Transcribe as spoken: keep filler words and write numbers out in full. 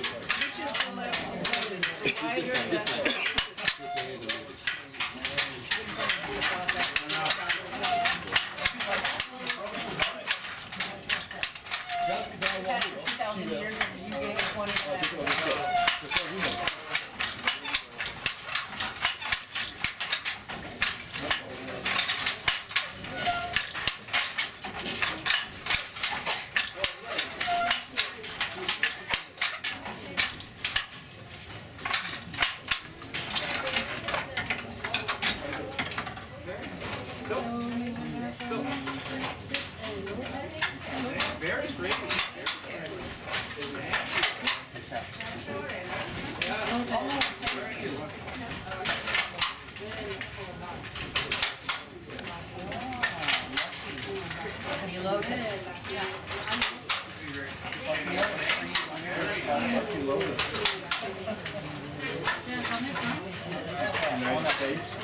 Which is the left loaded? The wider or the... two thousand years and you gave twenty percent. Very great. You load it? On that page.